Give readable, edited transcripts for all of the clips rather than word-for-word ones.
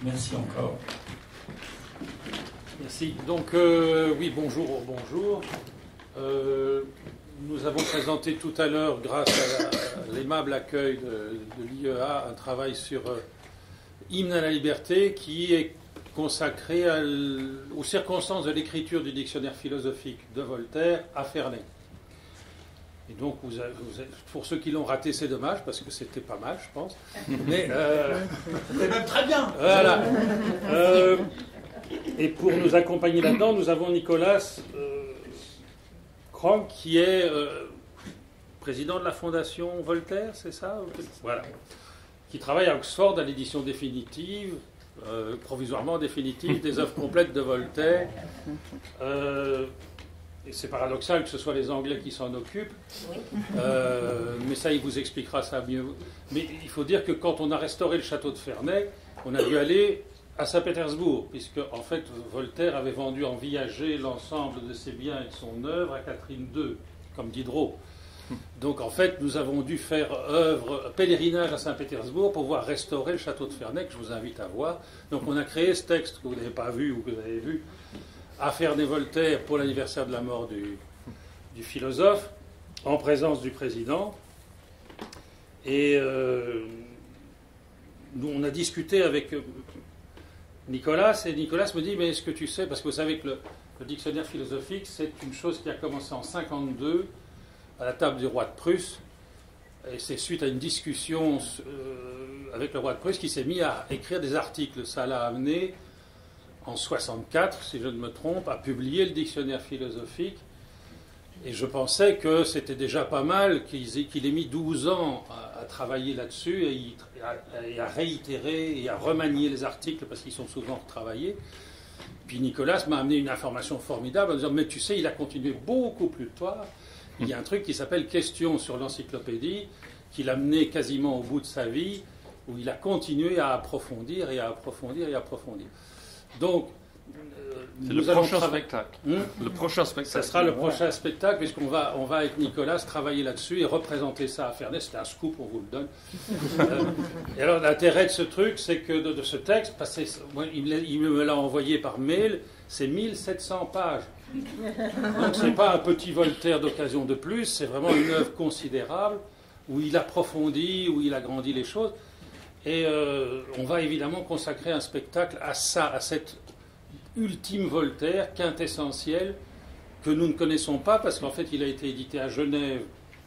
Merci encore. Merci. Donc, oui, bonjour. Nous avons présenté tout à l'heure, grâce à l'aimable accueil de l'IEA, un travail sur Hymne à la liberté qui est consacré aux circonstances de l'écriture du dictionnaire philosophique de Voltaire à Ferney. Et donc, pour ceux qui l'ont raté, c'est dommage, parce que c'était pas mal, je pense. Mais c'était même très bien. Voilà. Et pour nous accompagner là-dedans, nous avons Nicolas Cronk, qui est président de la Fondation Voltaire, c'est ça? Voilà. Qui travaille à Oxford à l'édition définitive, provisoirement définitive, des œuvres complètes de Voltaire. Et c'est paradoxal que ce soit les Anglais qui s'en occupent, mais ça, il vous expliquera ça mieux. Mais il faut dire que quand on a restauré le château de Ferney, on a dû aller à Saint-Pétersbourg, puisque en fait Voltaire avait vendu en viager l'ensemble de ses biens et de son œuvre à Catherine II, comme Diderot. Donc en fait, nous avons dû faire pèlerinage à Saint-Pétersbourg pour pouvoir restaurer le château de Ferney, que je vous invite à voir. Donc on a créé ce texte que vous n'avez pas vu ou que vous avez vu, à Ferney-Voltaire pour l'anniversaire de la mort du philosophe, en présence du président. Et nous, on a discuté avec Nicolas, et Nicolas me dit, mais est-ce que tu sais, parce que vous savez que le dictionnaire philosophique, c'est une chose qui a commencé en 1952, à la table du roi de Prusse, et c'est suite à une discussion avec le roi de Prusse qui s'est mis à écrire des articles. Ça l'a amené, en 1964, si je ne me trompe, à publier le dictionnaire philosophique. Et je pensais que c'était déjà pas mal qu'il ait mis 12 ans à travailler là-dessus et à réitérer et à remanier les articles parce qu'ils sont souvent retravaillés. Puis Nicolas m'a amené une information formidable en disant « Mais tu sais, il a continué beaucoup plus tard. Il y a un truc qui s'appelle Questions sur l'encyclopédie qu'il a mené quasiment au bout de sa vie, où il a continué à approfondir et à approfondir et à approfondir. » Donc, c'est le prochain spectacle. Le prochain spectacle. Ça sera le prochain spectacle, puisqu'on va avec Nicolas travailler là-dessus et représenter ça à Ferney. C'était un scoop, on vous le donne. Et alors, l'intérêt de ce truc, c'est que de ce texte, parce que il me l'a envoyé par mail, c'est 1700 pages. Donc, ce n'est pas un petit Voltaire d'occasion de plus, c'est vraiment une œuvre considérable, où il approfondit, où il agrandit les choses. Et on va évidemment consacrer un spectacle à ça, à cette ultime Voltaire, quintessentiel, que nous ne connaissons pas, parce qu'en fait, il a été édité à Genève,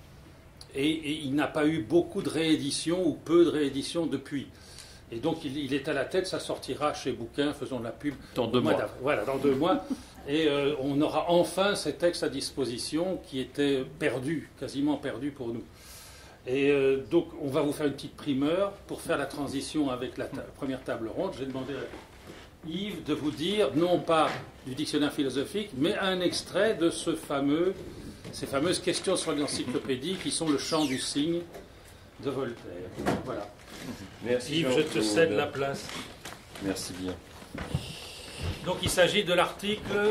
et il n'a pas eu beaucoup de rééditions, ou peu de rééditions depuis. Et donc, il est à la tête, ça sortira chez Bouquin, faisons de la pub. Dans 2 mois. Voilà, dans 2 mois. Et on aura enfin ces textes à disposition qui étaient perdus, quasiment perdus pour nous. Et donc, on va vous faire une petite primeur pour faire la transition avec la première table ronde. J'ai demandé à Yves de vous dire, non pas du dictionnaire philosophique, mais un extrait de ces fameuses questions sur l'encyclopédie qui sont le chant du cygne de Voltaire. Voilà. Merci Yves, je te cède la place. Merci bien. Donc, il s'agit de l'article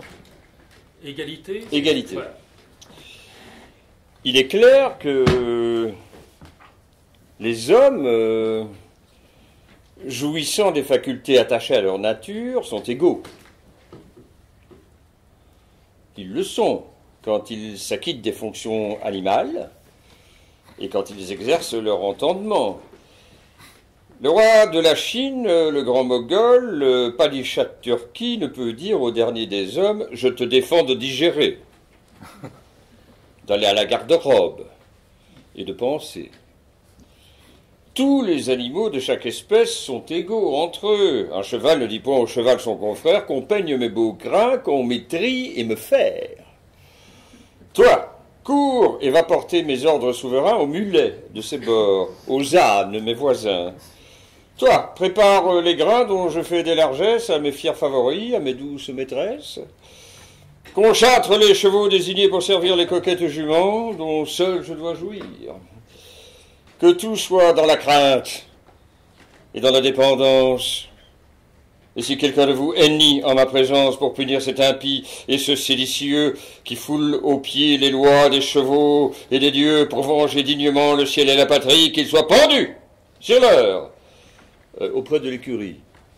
égalité. Égalité. Voilà. Il est clair que les hommes, jouissant des facultés attachées à leur nature, sont égaux. Ils le sont quand ils s'acquittent des fonctions animales et quand ils exercent leur entendement. Le roi de la Chine, le grand Moghol, le Padishah de Turquie ne peut dire au dernier des hommes « Je te défends de digérer », d'aller à la garde-robe et de penser. Tous les animaux de chaque espèce sont égaux entre eux. Un cheval ne dit point au cheval son confrère qu'on peigne mes beaux crins, qu'on m'étrie et me faire. Toi, cours et va porter mes ordres souverains aux mulets de ses bords, aux ânes, mes voisins. Toi, prépare les grains dont je fais des largesses à mes fiers favoris, à mes douces maîtresses. Qu'on châtre les chevaux désignés pour servir les coquettes juments, dont seul je dois jouir. Que tout soit dans la crainte et dans la dépendance. Et si quelqu'un de vous hennit en ma présence pour punir cet impie et ce séditieux qui foule aux pieds les lois des chevaux et des dieux pour venger dignement le ciel et la patrie, qu'il soit pendu sur l'heure auprès de l'écurie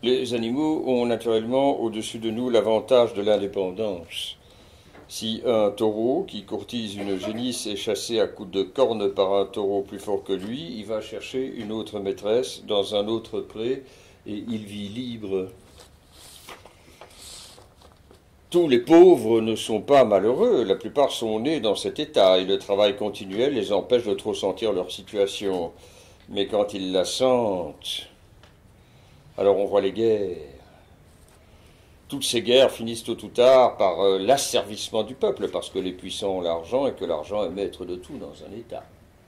Les animaux ont naturellement au-dessus de nous l'avantage de l'indépendance. Si un taureau qui courtise une génisse est chassé à coups de corne par un taureau plus fort que lui, il va chercher une autre maîtresse dans un autre pré et il vit libre. Tous les pauvres ne sont pas malheureux, la plupart sont nés dans cet état et le travail continuel les empêche de trop sentir leur situation. Mais quand ils la sentent, alors on voit les guerres. Toutes ces guerres finissent tôt ou tard par l'asservissement du peuple, parce que les puissants ont l'argent et que l'argent est maître de tout dans un État.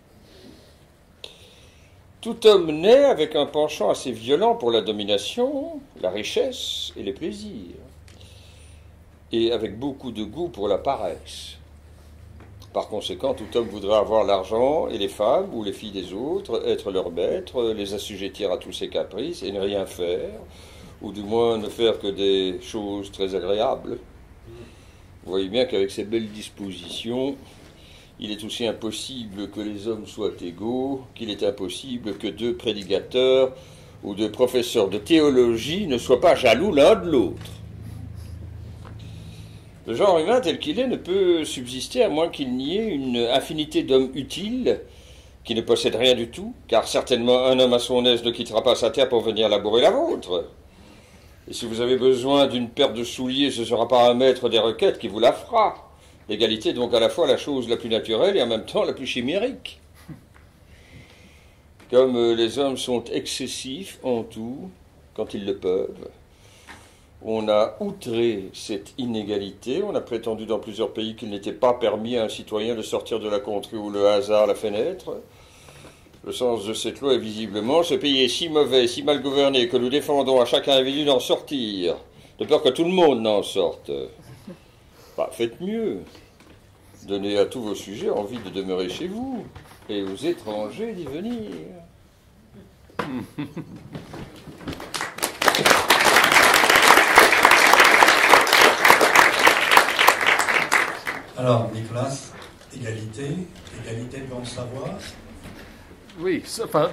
Tout homme naît avec un penchant assez violent pour la domination, la richesse et les plaisirs, et avec beaucoup de goût pour la paresse. Par conséquent, tout homme voudrait avoir l'argent et les femmes ou les filles des autres, être leur maître, les assujettir à tous ses caprices et ne rien faire, ou du moins ne faire que des choses très agréables. Vous voyez bien qu'avec ces belles dispositions, il est aussi impossible que les hommes soient égaux, qu'il est impossible que deux prédicateurs ou deux professeurs de théologie ne soient pas jaloux l'un de l'autre. Le genre humain tel qu'il est ne peut subsister à moins qu'il n'y ait une infinité d'hommes utiles qui ne possèdent rien du tout, car certainement un homme à son aise ne quittera pas sa terre pour venir labourer la vôtre. Et si vous avez besoin d'une paire de souliers, ce ne sera pas un maître des requêtes qui vous la fera. L'égalité est donc à la fois la chose la plus naturelle et en même temps la plus chimérique. Comme les hommes sont excessifs en tout, quand ils le peuvent, on a outré cette inégalité, on a prétendu dans plusieurs pays qu'il n'était pas permis à un citoyen de sortir de la contrée où le hasard l'a fait naître. Le sens de cette loi est visiblement, ce pays est si mauvais, si mal gouverné, que nous défendons à chaque individu d'en sortir, de peur que tout le monde n'en sorte. Bah, faites mieux. Donnez à tous vos sujets envie de demeurer chez vous, et aux étrangers d'y venir. Alors, Nicolas, égalité devant le savoir. Oui, enfin,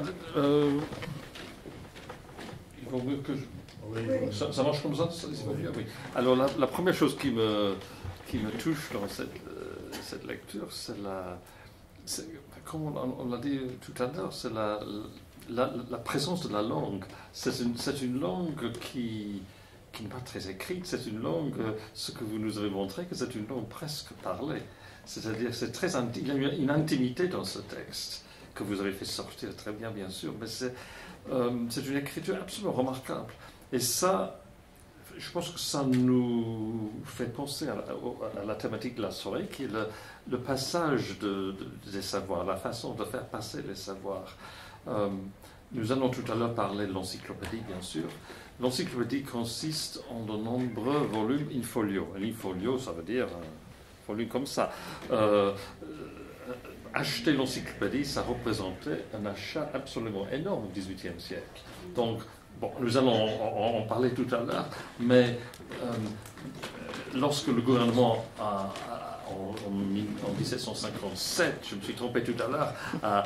il vaut mieux que je... Oui. Ça marche comme ça, oui. Alors la première chose qui me touche dans cette lecture, comme on l'a dit tout à l'heure, c'est la présence de la langue. C'est une langue qui n'est pas très écrite, c'est une langue, ce que vous nous avez montré, que c'est une langue presque parlée. C'est-à-dire, il y a une intimité dans ce texte que vous avez fait sortir très bien, bien sûr, mais c'est une écriture absolument remarquable. Et ça, je pense que ça nous fait penser à la thématique de la soirée, qui est le passage des savoirs, la façon de faire passer les savoirs. Nous allons tout à l'heure parler de l'encyclopédie, bien sûr. L'encyclopédie consiste en de nombreux volumes in folio. Un in folio, ça veut dire un volume comme ça. Acheter l'encyclopédie, ça représentait un achat absolument énorme au XVIIIe siècle. Donc, bon, nous allons en parler tout à l'heure, mais lorsque le gouvernement en 1757, je me suis trompé tout à l'heure,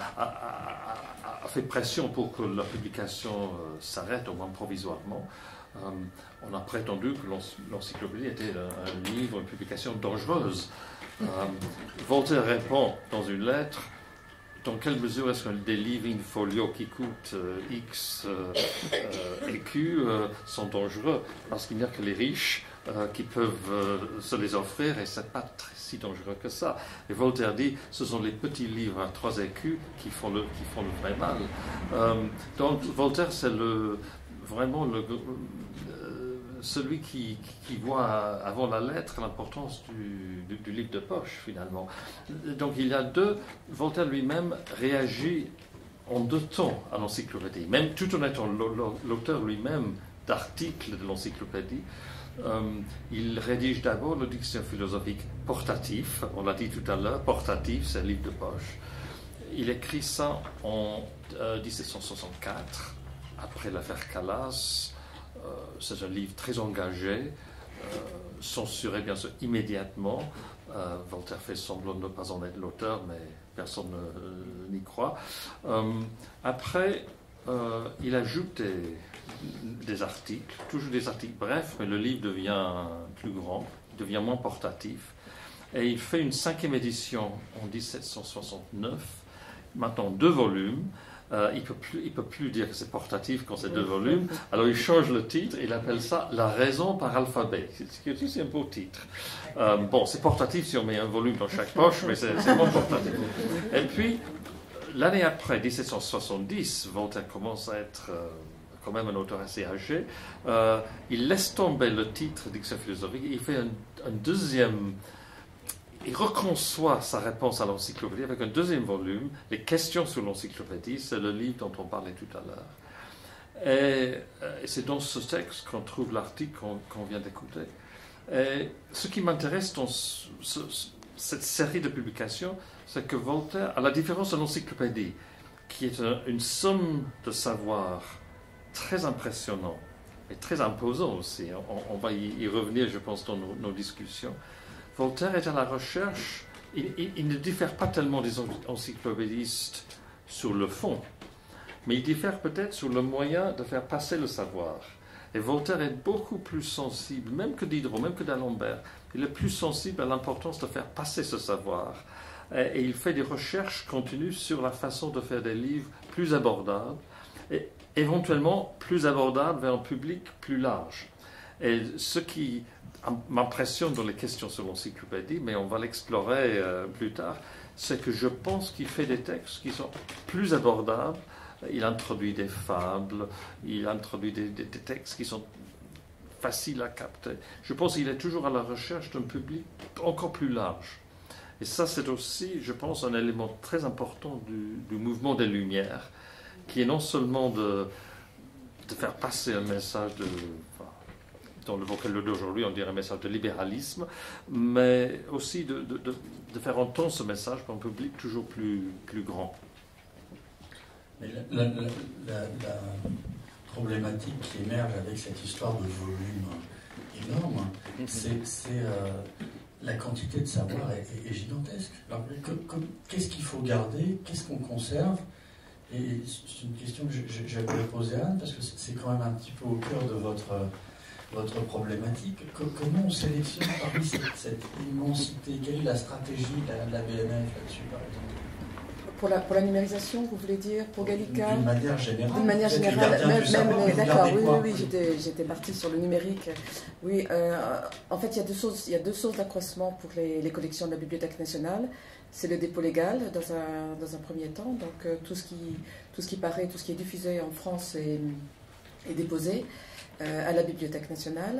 a fait pression pour que la publication s'arrête, au moins provisoirement, on a prétendu que l'encyclopédie était un livre, une publication dangereuse. Voltaire répond dans une lettre: dans quelle mesure est-ce que des livres in folio qui coûtent X écus sont dangereux? Parce qu'il n'y a que les riches qui peuvent se les offrir, et ce n'est pas si dangereux que ça. Et Voltaire dit, ce sont les petits livres à 3 écus qui font le vrai mal. Donc Voltaire, c'est vraiment celui qui voit avant la lettre l'importance du livre de poche, finalement. Donc il y a Voltaire lui-même réagit en 2 temps à l'encyclopédie, même tout en étant l'auteur lui-même d'articles de l'encyclopédie. Il rédige d'abord le dictionnaire philosophique portatif, on l'a dit tout à l'heure, portatif, c'est un livre de poche. Il écrit ça en 1764, après l'affaire Calas. C'est un livre très engagé, censuré bien sûr immédiatement. Voltaire fait semblant de ne pas en être l'auteur, mais personne n'y croit. Après, il ajoute des articles, toujours des articles brefs, mais le livre devient plus grand, devient moins portatif. Et il fait une 5e édition en 1769, maintenant 2 volumes. Il peut plus dire que c'est portatif quand c'est 2 volumes. Alors il change le titre, il appelle ça La raison par alphabet. C'est un beau titre. Bon, c'est portatif si on met un volume dans chaque poche, mais c'est moins portatif. Et puis, l'année après, 1770, Voltaire commence à être quand même un auteur assez âgé. Il laisse tomber le titre Dictionnaire philosophique. Il fait un deuxième... Il reconçoit sa réponse à l'encyclopédie avec un 2e volume, Les questions sur l'encyclopédie, c'est le livre dont on parlait tout à l'heure. Et c'est dans ce texte qu'on trouve l'article qu'on vient d'écouter. Et ce qui m'intéresse dans cette série de publications, c'est que Voltaire, à la différence de l'encyclopédie, qui est une somme de savoir très impressionnant et très imposant aussi, on va y revenir, je pense, dans nos discussions, Voltaire est à la recherche, il ne diffère pas tellement des encyclopédistes sur le fond, mais il diffère peut-être sur le moyen de faire passer le savoir. Et Voltaire est beaucoup plus sensible, même que Diderot, même que d'Alembert, il est plus sensible à l'importance de faire passer ce savoir. Et il fait des recherches continues sur la façon de faire des livres plus abordables, et éventuellement plus abordables vers un public plus large. Et ce qui m'impressionne dans les questions sur l'encyclopédie, mais on va l'explorer plus tard, c'est que je pense qu'il fait des textes qui sont plus abordables. Il introduit des fables, il introduit des textes qui sont faciles à capter. Je pense qu'il est toujours à la recherche d'un public encore plus large. Et ça, c'est aussi, je pense, un élément très important du mouvement des Lumières, qui est non seulement de faire passer un message dans le vocabulaire d'aujourd'hui, on dirait un message de libéralisme, mais aussi de faire entendre ce message pour un public toujours plus grand. Mais la problématique qui émerge avec cette histoire de volume énorme, c'est la quantité de savoir est gigantesque. Alors, qu'est-ce qu'il faut garder? Qu'est-ce qu'on conserve? Et c'est une question que j'avais posée à Anne, parce que c'est quand même un petit peu au cœur de votre problématique. Comment on sélectionne parmi cette immensité? Quelle est la stratégie de la BNF là-dessus, par exemple? Pour la numérisation, vous voulez dire, pour Gallica? D'une manière générale. D'une manière générale, d'accord, oui, j'étais partie sur le numérique. Oui, en fait, il y a deux sources d'accroissement pour les collections de la Bibliothèque nationale. C'est le dépôt légal, dans un premier temps. Donc, tout ce qui paraît, tout ce qui est diffusé en France est déposé à la Bibliothèque nationale.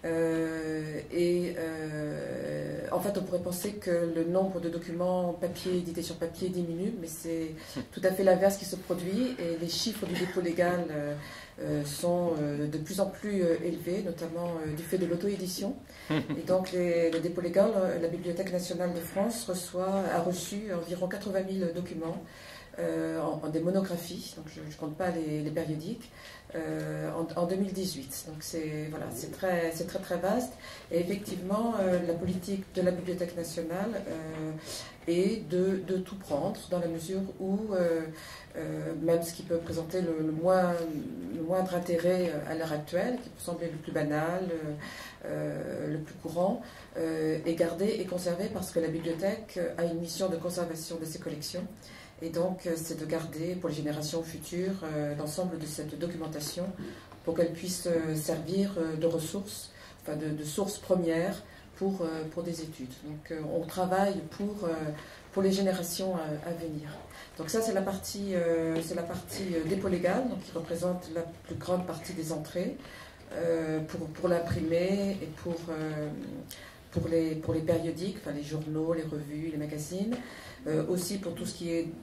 En fait, on pourrait penser que le nombre de documents papier, édités sur papier diminue, mais c'est tout à fait l'inverse qui se produit, et les chiffres du dépôt légal sont de plus en plus élevés, notamment du fait de l'auto-édition. Et donc, le dépôt légal, la Bibliothèque nationale de France a reçu environ 80 000 documents en des monographies, donc je ne compte pas les périodiques, en 2018. Donc c'est très vaste. Et effectivement, la politique de la Bibliothèque nationale est de tout prendre, dans la mesure où même ce qui peut présenter le moindre intérêt à l'heure actuelle, qui peut sembler le plus banal, le plus courant, est gardé et conservé, parce que la bibliothèque a une mission de conservation de ses collections. Et donc, c'est de garder pour les générations futures l'ensemble de cette documentation pour qu'elle puisse servir de ressource, enfin de source première pour des études. Donc, on travaille pour les générations à venir. Donc ça, c'est la partie dépôt légal, donc qui représente la plus grande partie des entrées pour l'imprimer et pour les périodiques, enfin les journaux, les revues, les magazines. Aussi pour tout ce qui est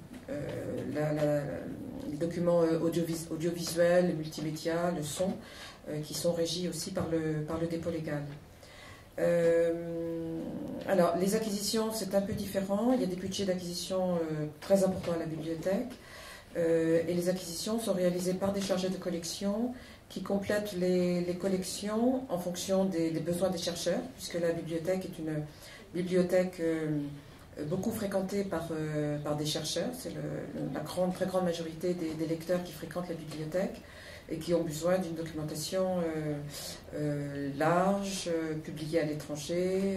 les documents audiovisuels, les multimédia, le son, qui sont régis aussi par le dépôt légal. Alors, les acquisitions, c'est un peu différent. Il y a des budgets d'acquisition très importants à la bibliothèque. Et les acquisitions sont réalisées par des chargés de collection qui complètent les collections en fonction des besoins des chercheurs, puisque la bibliothèque est une bibliothèque beaucoup fréquentée par des chercheurs. C'est la très grande majorité des lecteurs qui fréquentent la bibliothèque et qui ont besoin d'une documentation large, publiée à l'étranger,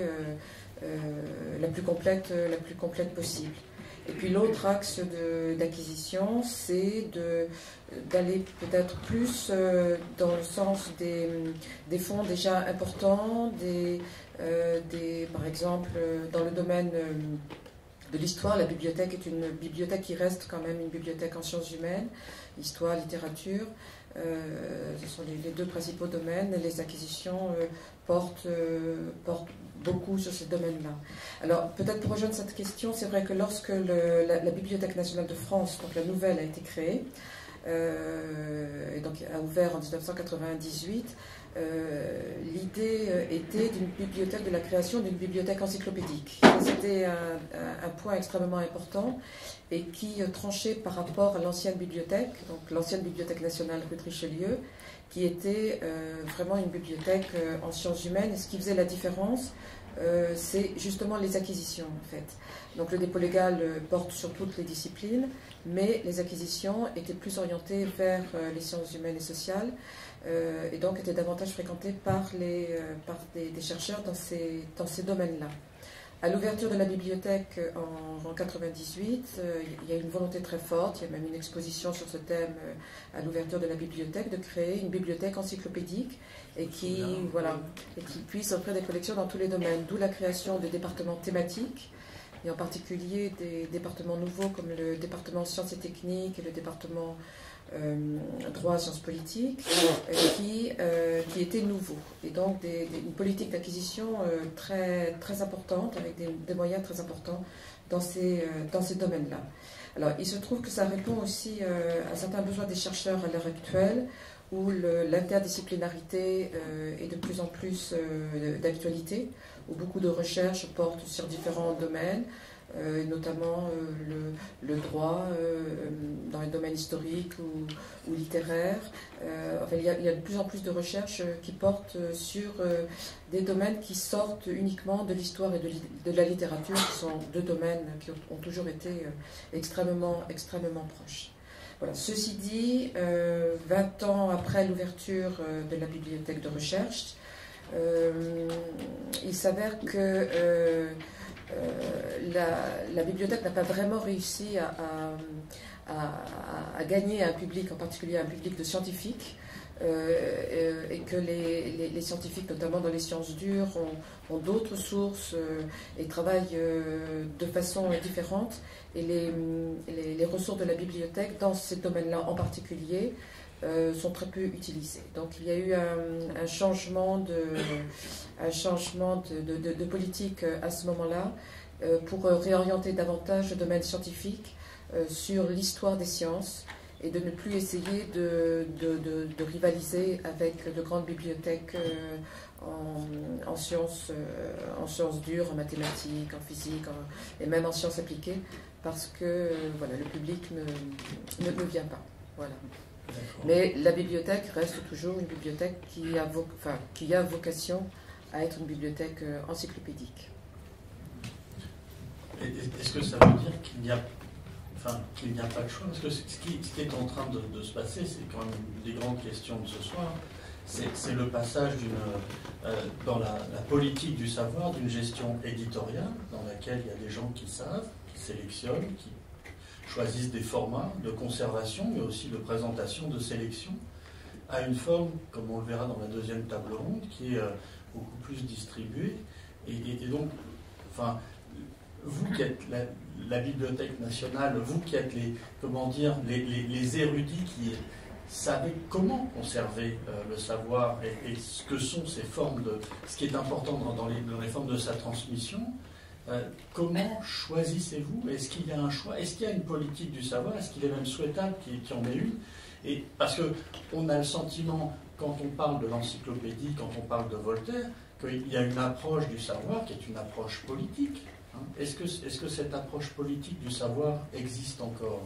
la plus complète possible. Et puis l'autre axe d'acquisition, c'est d'aller peut-être plus dans le sens des fonds déjà importants, par exemple, dans le domaine de l'histoire, la bibliothèque est une bibliothèque qui reste quand même une bibliothèque en sciences humaines, histoire, littérature. Ce sont les deux principaux domaines. Les acquisitions portent beaucoup sur ces domaines-là. Alors, peut-être pour rejoindre cette question, c'est vrai que lorsque la Bibliothèque nationale de France, donc la nouvelle, a été créée, et donc a ouvert en 1998, l'idée était de la création d'une bibliothèque encyclopédique. C'était un point extrêmement important et qui tranchait par rapport à l'ancienne bibliothèque, donc l'ancienne Bibliothèque nationale rue de Richelieu, qui était vraiment une bibliothèque en sciences humaines. Et ce qui faisait la différence, c'est justement les acquisitions, en fait. Donc le dépôt légal porte sur toutes les disciplines, mais les acquisitions étaient plus orientées vers les sciences humaines et sociales, et donc étaient davantage fréquentées par des chercheurs dans ces domaines-là. À l'ouverture de la bibliothèque en 1998, il y a une volonté très forte, il y a même une exposition sur ce thème à l'ouverture de la bibliothèque, de créer une bibliothèque encyclopédique et qui puisse offrir des collections dans tous les domaines, d'où la création de départements thématiques, et en particulier des départements nouveaux comme le département sciences et techniques et le département droit, sciences politiques, qui étaient nouveaux. Et donc une politique d'acquisition très, très importante, avec des moyens très importants dans ces domaines-là. Alors, il se trouve que ça répond aussi à certains besoins des chercheurs à l'heure actuelle, où l'interdisciplinarité est de plus en plus d'actualité, où beaucoup de recherches portent sur différents domaines, notamment le droit dans les domaines historiques ou littéraires. Enfin, il y a de plus en plus de recherches qui portent sur des domaines qui sortent uniquement de l'histoire et de la littérature, qui sont deux domaines qui ont toujours été extrêmement proches. Voilà. Ceci dit, 20 ans après l'ouverture de la bibliothèque de recherche, il s'avère que la bibliothèque n'a pas vraiment réussi à gagner un public, en particulier un public de scientifiques, et que les scientifiques, notamment dans les sciences dures, ont d'autres sources et travaillent de façon différente. Et les ressources de la bibliothèque, dans ces domaines-là en particulier, sont très peu utilisées. Donc il y a eu un changement de politique à ce moment-là pour réorienter davantage le domaine scientifique sur l'histoire des sciences et de ne plus essayer de rivaliser avec de grandes bibliothèques en sciences dures, en mathématiques, en physique et même en sciences appliquées, parce que voilà, le public ne vient pas. Voilà. Mais la bibliothèque reste toujours une bibliothèque qui a vocation à être une bibliothèque encyclopédique. Est-ce que ça veut dire qu'il n'y a pas de choix? Parce que ce qui est en train de se passer, c'est quand même une des grandes questions de ce soir, c'est le passage dans la politique du savoir, d'une gestion éditoriale, dans laquelle il y a des gens qui savent, qui sélectionnent, qui choisissent des formats de conservation, mais aussi de présentation, de sélection, à une forme, comme on le verra dans la deuxième table ronde, qui est beaucoup plus distribuée. Et donc, enfin, vous qui êtes la Bibliothèque nationale, vous qui êtes les érudits qui savez comment conserver le savoir et ce que sont ces formes ce qui est important dans les formes de sa transmission, comment choisissez-vous? Est-ce qu'il y a un choix? Est-ce qu'il y a une politique du savoir? Est-ce qu'il est même souhaitable qu'il y en ait une? Et parce qu'on a le sentiment, quand on parle de l'encyclopédie, quand on parle de Voltaire, qu'il y a une approche du savoir qui est une approche politique. Hein. Est-ce que cette approche politique du savoir existe encore?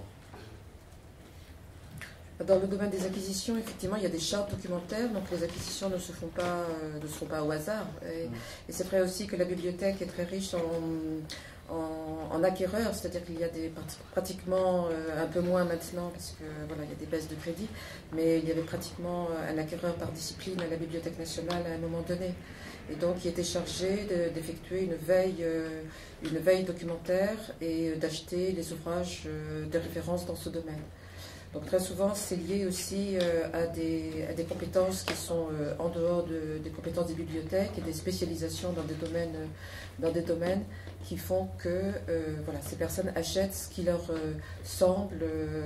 Dans le domaine des acquisitions, effectivement, il y a des chartes documentaires, donc les acquisitions ne se feront pas au hasard. Et c'est vrai aussi que la bibliothèque est très riche en acquéreurs, c'est-à-dire qu'il y a pratiquement un peu moins maintenant parce que voilà, il y a des baisses de crédit, mais il y avait pratiquement un acquéreur par discipline à la Bibliothèque nationale à un moment donné. Et donc il était chargé d'effectuer une veille documentaire et d'acheter les ouvrages de référence dans ce domaine. Donc très souvent, c'est lié aussi à des compétences qui sont en dehors des compétences des bibliothèques et des spécialisations dans des domaines qui font que voilà, ces personnes achètent ce qui leur semble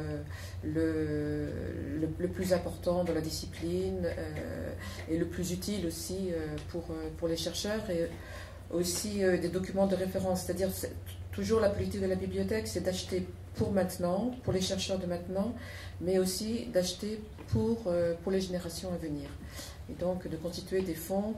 le plus important dans la discipline et le plus utile aussi pour les chercheurs et aussi des documents de référence. C'est-à-dire, toujours la politique de la bibliothèque, c'est d'acheter pour maintenant, pour les chercheurs de maintenant, mais aussi d'acheter pour les générations à venir. Et donc de constituer des fonds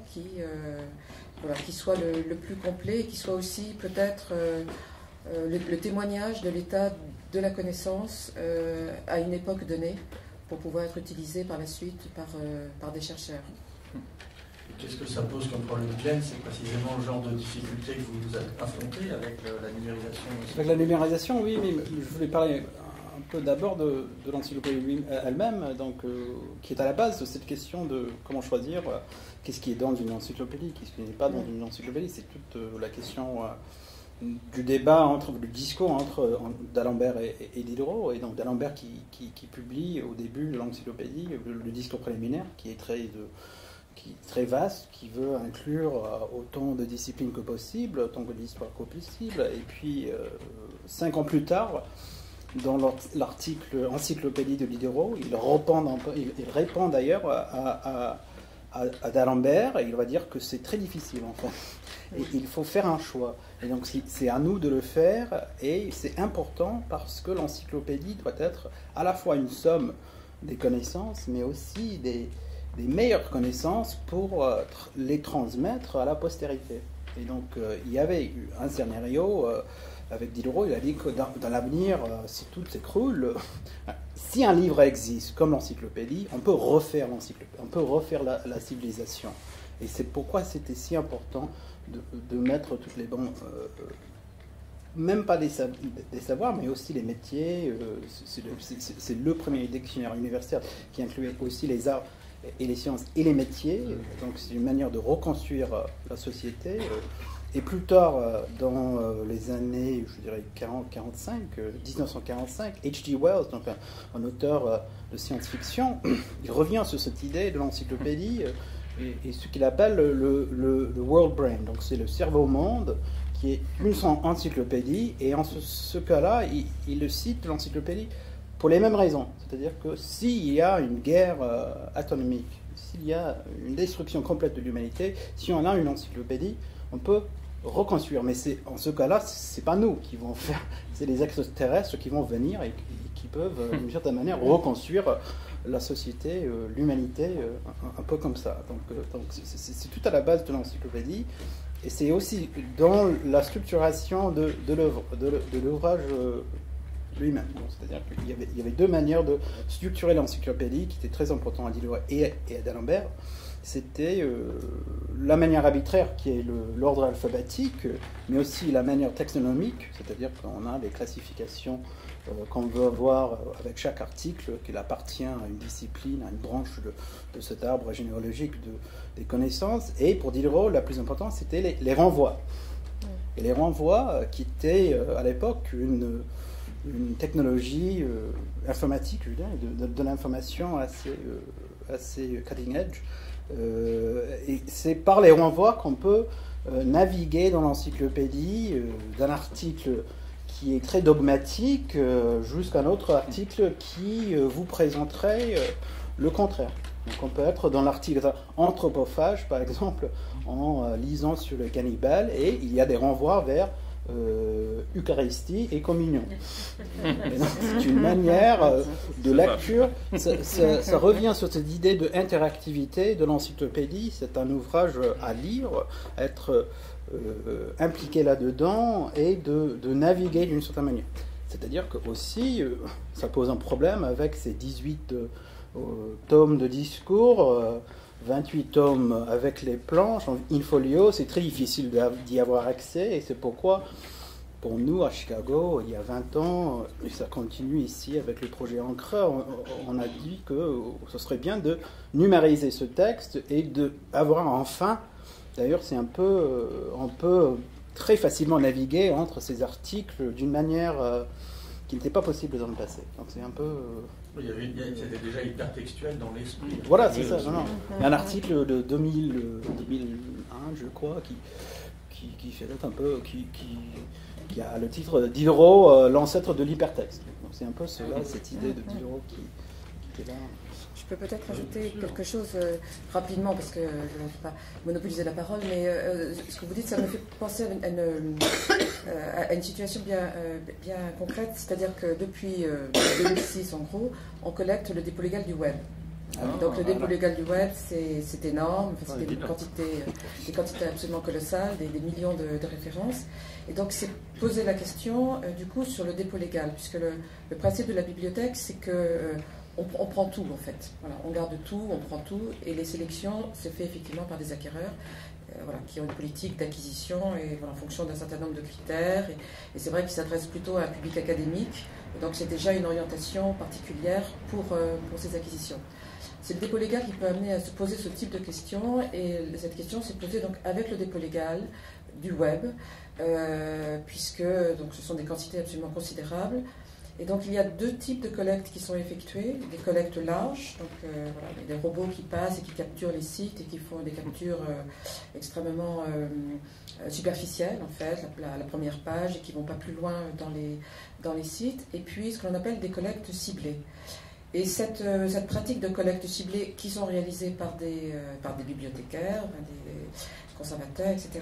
qui soient le plus complet et qui soient aussi peut-être le témoignage de l'état de la connaissance à une époque donnée pour pouvoir être utilisé par la suite par des chercheurs. Qu'est-ce que ça pose comme problème, Glenn? C'est précisément le genre de difficulté que vous êtes affronté avec la numérisation aussi. Avec la numérisation, oui, mais je voulais parler un peu d'abord de l'encyclopédie elle-même, donc, qui est à la base de cette question de comment choisir qu'est-ce qui est dans une encyclopédie, qu'est-ce qui n'est pas dans une encyclopédie. C'est toute la question du débat, du discours entre d'Alembert et Diderot. Et donc d'Alembert qui publie au début de l'encyclopédie le discours préliminaire, qui est très vaste, qui veut inclure autant de disciplines que possible, autant de l'histoire que possible. Et puis, 5 ans plus tard, dans l'article Encyclopédie de Diderot, il répond d'ailleurs à d'Alembert, et il va dire que c'est très difficile, en fait. Et il faut faire un choix. Et donc, c'est à nous de le faire, et c'est important parce que l'encyclopédie doit être à la fois une somme des connaissances, mais aussi des meilleures connaissances pour les transmettre à la postérité. Et donc, il y avait eu un scénario avec Diderot, il a dit que dans l'avenir, si tout s'écroule, si un livre existe comme l'encyclopédie, on peut refaire l'encyclopédie, on peut refaire la civilisation. Et c'est pourquoi c'était si important de mettre toutes les bons... même pas des savoirs, mais aussi les métiers. C'est le premier dictionnaire universitaire qui incluait aussi les arts et les sciences et les métiers. Donc c'est une manière de reconstruire la société. Et plus tard, dans les années, je dirais 1945, H.G. Wells, donc un auteur de science-fiction, il revient sur cette idée de l'encyclopédie et ce qu'il appelle le World Brain. Donc c'est le cerveau-monde qui est une encyclopédie, et en ce cas-là, il le cite, l'encyclopédie, pour les mêmes raisons. C'est-à-dire que s'il y a une guerre atomique, s'il y a une destruction complète de l'humanité, si on a une encyclopédie, on peut reconstruire. Mais en ce cas-là, c'est pas nous qui vont faire, c'est les extraterrestres qui vont venir et qui peuvent, d'une certaine manière, reconstruire la société, l'humanité, un peu comme ça. Donc c'est tout à la base de l'encyclopédie. Et c'est aussi dans la structuration de l'ouvrage lui-même. C'est-à-dire qu'il y avait deux manières de structurer l'encyclopédie qui étaient très importantes à Diderot et à d'Alembert. C'était la manière arbitraire qui est l'ordre alphabétique, mais aussi la manière taxonomique, c'est-à-dire qu'on a des classifications qu'on veut avoir avec chaque article qui appartient à une discipline, à une branche de cet arbre généalogique des connaissances. Et pour Diderot, la plus importante, c'était les renvois. Et les renvois qui étaient à l'époque une technologie informatique, je dirais, de l'information assez cutting edge. Et c'est par les renvois qu'on peut naviguer dans l'encyclopédie d'un article qui est très dogmatique jusqu'à un autre article qui vous présenterait le contraire. Donc on peut être dans l'article anthropophage, par exemple, en lisant sur le cannibale, et il y a des renvois vers Eucharistie et communion. C'est une manière de lecture. Ça revient sur cette idée de interactivité de l'encyclopédie. C'est un ouvrage à lire, être impliqué là-dedans et de naviguer d'une certaine manière. C'est-à-dire que aussi, ça pose un problème avec ces 18 tomes de discours, 28 tomes avec les planches, in folio, c'est très difficile d'y avoir accès, et c'est pourquoi pour nous, à Chicago, il y a 20 ans, et ça continue ici avec le projet Encreur, on a dit que ce serait bien de numériser ce texte et d'avoir enfin, d'ailleurs c'est on peut très facilement naviguer entre ces articles d'une manière qui n'était pas possible dans le passé. Donc c'est un peu... C'était déjà hypertextuel dans l'esprit. Voilà, c'est ça. Non. Il y a un article de 2001, je crois, qui fait un peu... qui a le titre Diderot, l'ancêtre de l'hypertexte. Donc c'est un peu cette idée de Diderot qui est là. Je peux peut-être ajouter quelque chose rapidement, parce que je ne vais pas monopoliser la parole, mais ce que vous dites, ça me fait penser à une situation bien concrète, c'est-à-dire que depuis 2006, en gros, on collecte le dépôt légal du web. Donc le dépôt légal du web, c'est énorme, c'est des quantités absolument colossales, des millions de références. Et donc c'est poser la question, du coup, sur le dépôt légal, puisque le principe de la bibliothèque, c'est que on prend tout, en fait. Voilà, on garde tout, on prend tout, et les sélections se fait effectivement par des acquéreurs qui ont une politique d'acquisition et en fonction d'un certain nombre de critères. Et c'est vrai qu'ils s'adressent plutôt à un public académique, et donc c'est déjà une orientation particulière pour ces acquisitions. C'est le dépôt légal qui peut amener à se poser ce type de questions, et cette question s'est posée donc avec le dépôt légal du web, puisque donc, ce sont des quantités absolument considérables. Et donc il y a deux types de collectes qui sont effectuées, des collectes larges, donc des robots qui passent et qui capturent les sites et qui font des captures extrêmement superficielles en fait, la première page, et qui ne vont pas plus loin dans les sites, et puis ce que l'on appelle des collectes ciblées. Et cette pratique de collecte ciblée qui sont réalisées par des bibliothécaires, des conservateurs, etc.,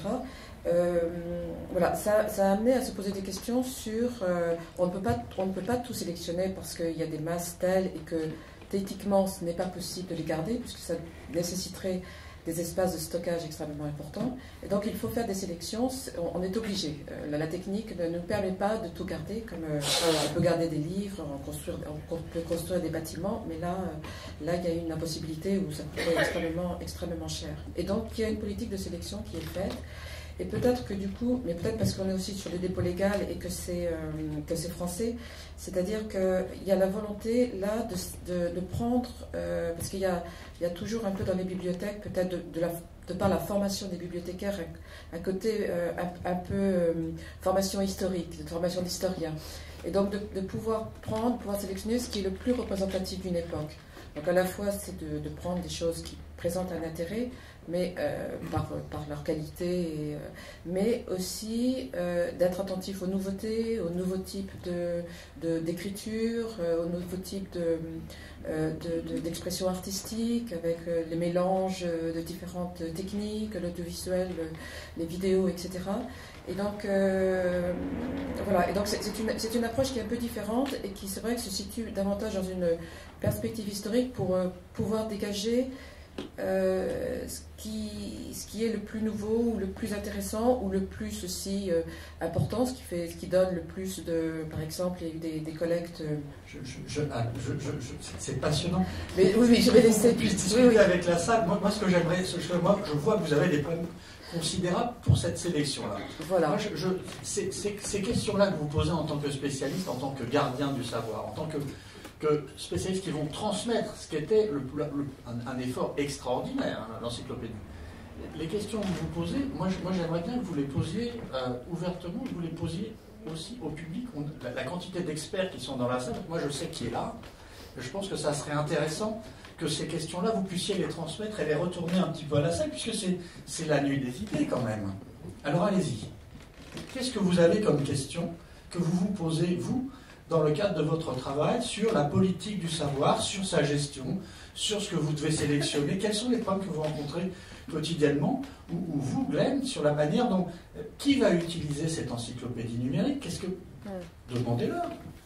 ça a amené à se poser des questions sur... on ne peut pas tout sélectionner parce qu'il y a des masses telles et que techniquement ce n'est pas possible de les garder puisque ça nécessiterait des espaces de stockage extrêmement importants. Et donc il faut faire des sélections, on est obligé. La technique ne nous permet pas de tout garder, comme on peut garder des livres, on peut construire des bâtiments, mais là il y a une impossibilité où ça coûte extrêmement cher. Et donc il y a une politique de sélection qui est faite. Et peut-être que du coup, mais peut-être parce qu'on est aussi sur le dépôt légal et que c'est français, c'est-à-dire qu'il y a la volonté là de prendre, parce qu'il y a toujours un peu dans les bibliothèques, peut-être de par la formation des bibliothécaires, un côté un peu formation historique, de formation d'historien. Et donc de pouvoir sélectionner ce qui est le plus représentatif d'une époque. Donc à la fois c'est de prendre des choses qui présentent un intérêt, mais par leur qualité, mais aussi d'être attentif aux nouveautés, aux nouveaux types d'écriture, aux nouveaux types d'expression artistique, avec les mélanges de différentes techniques, l'audiovisuel, les vidéos, etc. Et donc, et donc c'est une approche qui est un peu différente et qui, c'est vrai, que se situe davantage dans une perspective historique pour pouvoir dégager ce qui est le plus nouveau ou le plus intéressant ou le plus aussi important, ce qui donne le plus de... Par exemple, il y a eu des collectes... c'est passionnant. Mais, oui, je vais laisser... Puis discuter avec la salle. Moi, ce que j'aimerais... je vois que vous avez des problèmes considérables pour cette sélection-là. Voilà. Moi, ces questions-là que vous posez en tant que spécialiste, en tant que gardien du savoir, en tant que spécialistes qui vont transmettre ce qui était un effort extraordinaire, l'encyclopédie. Les questions que vous posez, moi j'aimerais bien que vous les posiez ouvertement, que vous les posiez aussi au public. La quantité d'experts qui sont dans la salle, moi je sais qui est là, je pense que ça serait intéressant que ces questions-là, vous puissiez les transmettre et les retourner un petit peu à la salle, puisque c'est la nuit des idées quand même. Alors allez-y. Qu'est-ce que vous avez comme question que vous vous posez, vous, dans le cadre de votre travail, sur la politique du savoir, sur sa gestion, sur ce que vous devez sélectionner? Quels sont les problèmes que vous rencontrez quotidiennement, ou vous, Glenn, sur la manière dont... Qui va utiliser cette encyclopédie numérique? Qu'est-ce que... Demandez-leur.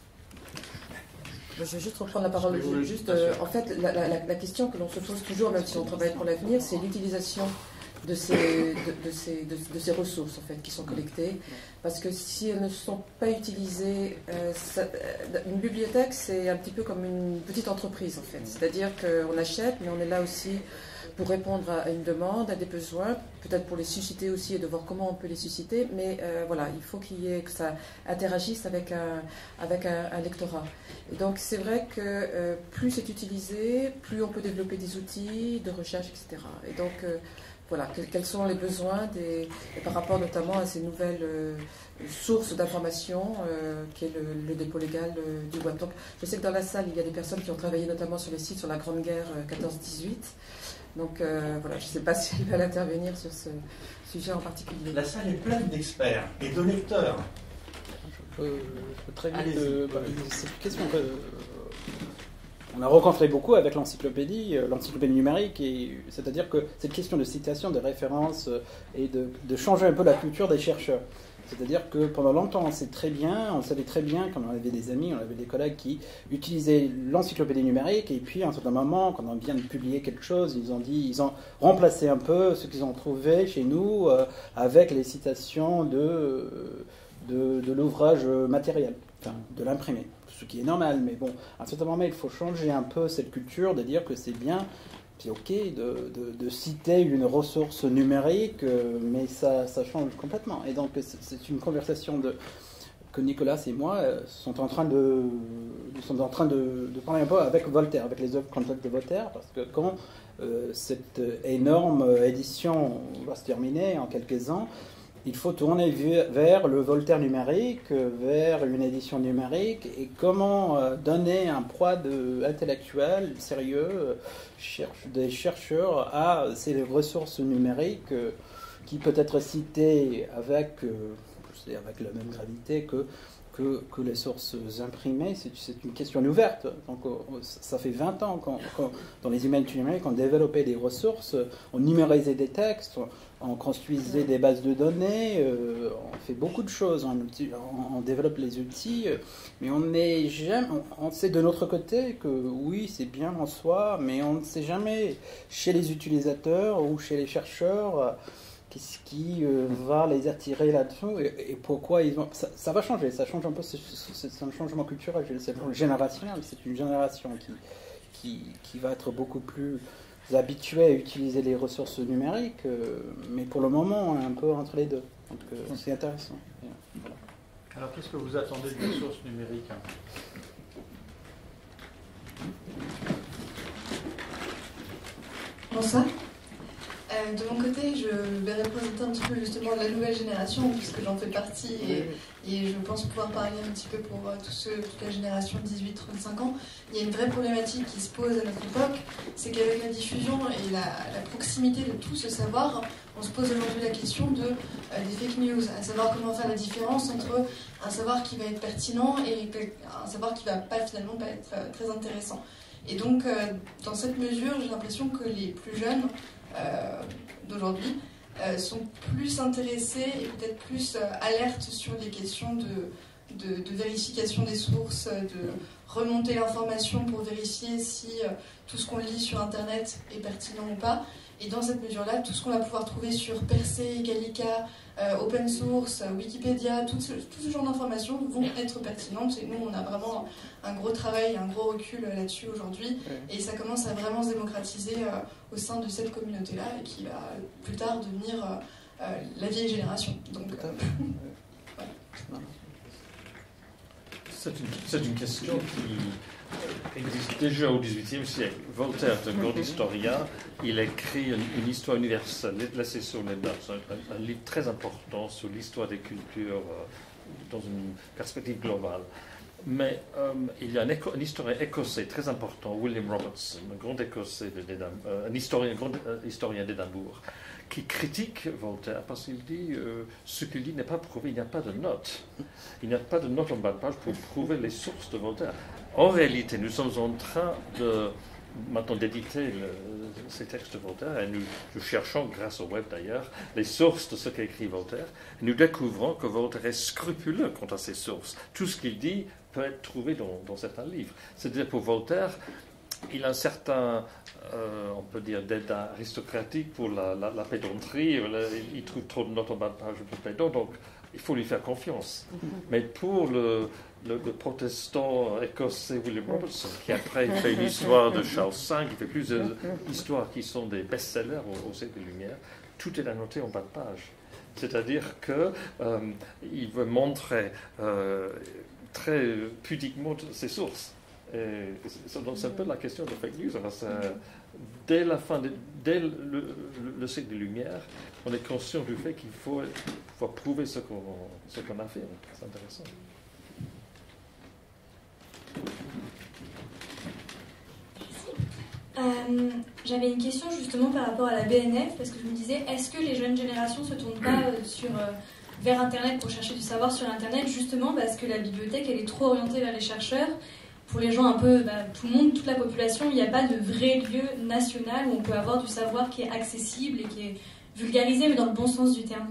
Je vais juste reprendre la parole. En fait, la question que l'on se pose toujours, même si on travaille pour l'avenir, c'est l'utilisation de ces ressources en fait, qui sont collectées. Parce que si elles ne sont pas utilisées, une bibliothèque, c'est un petit peu comme une petite entreprise en fait. C'est-à-dire qu'on achète, mais on est là aussi pour répondre à une demande, à des besoins, peut-être pour les susciter aussi et de voir comment on peut les susciter, mais voilà, il faut que ça interagisse avec un lectorat. Et donc c'est vrai que plus c'est utilisé, plus on peut développer des outils de recherche, etc. Et donc voilà, quels sont les besoins par rapport notamment à ces nouvelles sources d'information qui est le dépôt légal du web. Donc je sais que dans la salle, il y a des personnes qui ont travaillé notamment sur les sites sur la Grande Guerre 14-18. Donc voilà, je ne sais pas si elle va intervenir sur ce sujet en particulier. La salle est pleine d'experts et de lecteurs. Je peux très vite. C'est une question que on a rencontré beaucoup avec l'encyclopédie numérique, c'est-à-dire que cette question de citation, de référence et de changer un peu la culture des chercheurs. C'est-à-dire que pendant longtemps, on savait très bien, quand on avait des amis, on avait des collègues qui utilisaient l'encyclopédie numérique, et puis à un certain moment, quand on vient de publier quelque chose, ils ont remplacé un peu ce qu'ils ont trouvé chez nous avec les citations de l'ouvrage matériel, enfin, de l'imprimé. Ce qui est normal, mais bon, à un certain moment, il faut changer un peu cette culture de dire que c'est bien. C'est ok de citer une ressource numérique, mais ça change complètement. Et donc c'est une conversation que Nicolas et moi sont en train de parler un peu avec Voltaire, avec les œuvres complètes de Voltaire, parce que quand cette énorme édition va se terminer en quelques ans, il faut tourner vers le Voltaire numérique, vers une édition numérique, et comment donner un poids intellectuel sérieux des chercheurs à ces ressources numériques qui peut être citées avec la même gravité que les sources imprimées. C'est une question ouverte. Donc, ça fait 20 ans dans les humanités numériques, on développait des ressources, on numérisait des textes, on construisait des bases de données, on fait beaucoup de choses, on développe les outils, mais on sait de notre côté que oui, c'est bien en soi, mais on ne sait jamais chez les utilisateurs ou chez les chercheurs qu'est-ce qui va les attirer là-dessous et pourquoi ils ont... Ça va changer, ça change un peu, c'est un changement culturel, c'est générationnel, c'est une génération qui va être beaucoup plus habituée à utiliser les ressources numériques, mais pour le moment, on est un peu entre les deux. Donc c'est intéressant. Voilà. Alors qu'est-ce que vous attendez des ressources numériques ? Bonsoir. De mon côté, je vais représenter un petit peu justement la nouvelle génération, puisque j'en fais partie, et je pense pouvoir parler un petit peu pour toute la génération 18-35 ans. Il y a une vraie problématique qui se pose à notre époque, c'est qu'avec la diffusion et la proximité de tout ce savoir, on se pose aujourd'hui la question des fake news, à savoir comment faire la différence entre un savoir qui va être pertinent et un savoir qui va finalement pas être très intéressant. Et donc, dans cette mesure, j'ai l'impression que les plus jeunes d'aujourd'hui sont plus intéressés et peut-être plus alertes sur les questions de vérification des sources, de remonter l'information pour vérifier si tout ce qu'on lit sur Internet est pertinent ou pas. Et dans cette mesure-là, tout ce qu'on va pouvoir trouver sur Percé, Gallica, Open Source, Wikipédia, tout ce genre d'informations vont être pertinentes. Et nous, on a vraiment un gros travail, un gros recul là-dessus aujourd'hui. Et ça commence à vraiment se démocratiser au sein de cette communauté-là et qui va plus tard devenir la vieille génération. Donc, voilà. C'est une question qui existe déjà au XVIIIe siècle. Voltaire, un grand historien, il écrit une histoire universelle, laissez sur les notes, un livre très important sur l'histoire des cultures dans une perspective globale. Mais il y a un historien écossais très important, William Robertson, un grand écossais, un historien d'Édimbourg, qui critique Voltaire parce qu'il dit ce qu'il dit n'est pas prouvé, il n'y a pas de notes. Il n'y a pas de notes en bas de page pour prouver les sources de Voltaire. En réalité, nous sommes en train maintenant d'éditer ces textes de Voltaire et nous cherchons, grâce au web d'ailleurs, les sources de ce qu'a écrit Voltaire. Et nous découvrons que Voltaire est scrupuleux quant à ses sources. Tout ce qu'il dit peut être trouvé dans certains livres. C'est-à-dire pour Voltaire, il a un certain, on peut dire, dédain aristocratique pour la pédanterie. Il trouve trop de notes en bas de page pour pédant, donc il faut lui faire confiance. Mais pour le protestant écossais William Robertson, qui après fait une histoire de Charles V, qui fait plusieurs histoires qui sont des best-sellers au siècle des Lumières, tout est annoté en bas de page. C'est-à-dire qu'il veut montrer très pudiquement ses sources. Donc c'est un peu la question de fake news. Alors dès le siècle des Lumières, on est conscient du fait qu'il faut prouver ce qu'on a fait. C'est intéressant. J'avais une question justement par rapport à la BNF, parce que je me disais, est-ce que les jeunes générations ne se tournent pas vers Internet pour chercher du savoir sur Internet, justement parce que la bibliothèque elle est trop orientée vers les chercheurs. Pour les gens un peu, tout le monde, toute la population, il n'y a pas de vrai lieu national où on peut avoir du savoir qui est accessible et qui est vulgarisé, mais dans le bon sens du terme.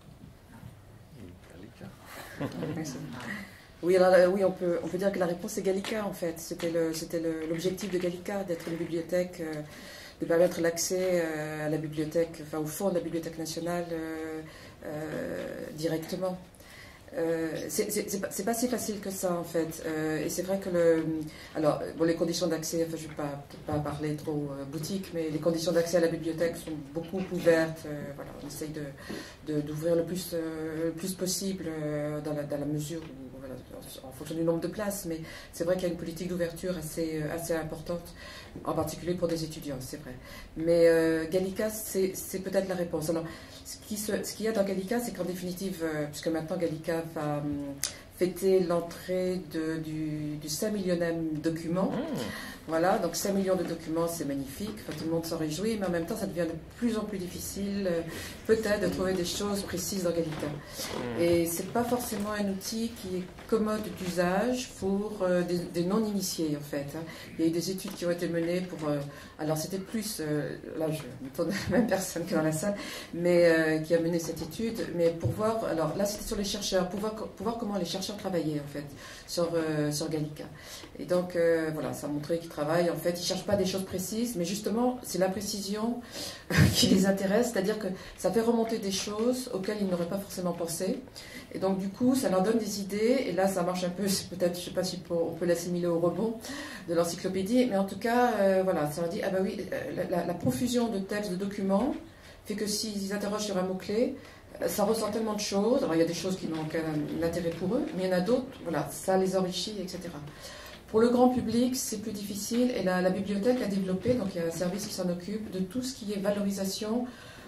Oui, alors, oui, on peut dire que la réponse est Gallica en fait. C'était l'objectif de Gallica, d'être une bibliothèque, de permettre l'accès à la bibliothèque, enfin au fond de la Bibliothèque nationale directement. C'est pas si facile que ça en fait. Et c'est vrai que les conditions d'accès, enfin je vais pas parler trop boutique, mais les conditions d'accès à la bibliothèque sont beaucoup ouvertes. Voilà, on essaye d'ouvrir le plus possible dans la mesure où, voilà, en fonction du nombre de places, mais c'est vrai qu'il y a une politique d'ouverture assez importante, en particulier pour des étudiants, c'est vrai. Mais Gallica, c'est peut-être la réponse. Alors, ce qu'il y a dans Gallica, c'est qu'en définitive, puisque maintenant Gallica va fêter l'entrée du 5 millionième document. Voilà, donc 5 millions de documents, c'est magnifique, enfin, tout le monde s'en réjouit, mais en même temps, ça devient de plus en plus difficile, peut-être, de trouver des choses précises dans Gallica. Et c'est pas forcément un outil qui est commode d'usage pour des non-initiés, en fait. Hein. Il y a eu des études qui ont été menées pour... alors, c'était plus... là, je me tourne à la même personne que dans la salle, mais qui a mené cette étude, mais pour voir... Alors, là, c'était sur les chercheurs, pour voir comment les chercheurs travaillaient, en fait, sur Gallica. Et donc, voilà, ça a montré qu'ils travaillent. En fait, ils ne cherchent pas des choses précises, mais justement, c'est la précision qui les intéresse, c'est-à-dire que ça fait remonter des choses auxquelles ils n'auraient pas forcément pensé. Et donc, du coup, ça leur donne des idées. Et là, ça marche un peu, peut-être, je ne sais pas si on peut l'assimiler au rebond de l'encyclopédie, mais en tout cas, voilà, ça leur dit, ah ben oui, la profusion de textes, de documents, fait que s'ils interrogent sur un mot-clé, ça ressent tellement de choses. Alors, il y a des choses qui n'ont aucun intérêt pour eux, mais il y en a d'autres, voilà, ça les enrichit, etc. Pour le grand public, c'est plus difficile, et la bibliothèque a développé, donc il y a un service qui s'en occupe, de tout ce qui est valorisation